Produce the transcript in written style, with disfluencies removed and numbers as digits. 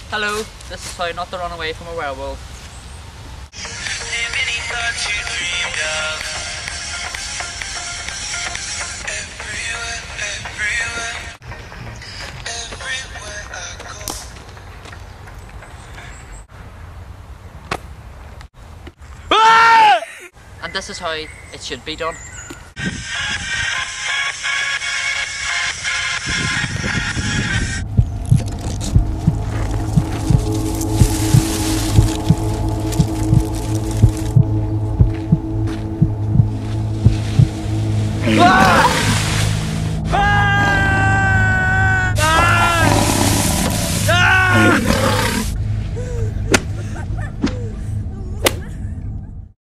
Hello, this is how not to run away from a werewolf. And this is how it should be done. Ah!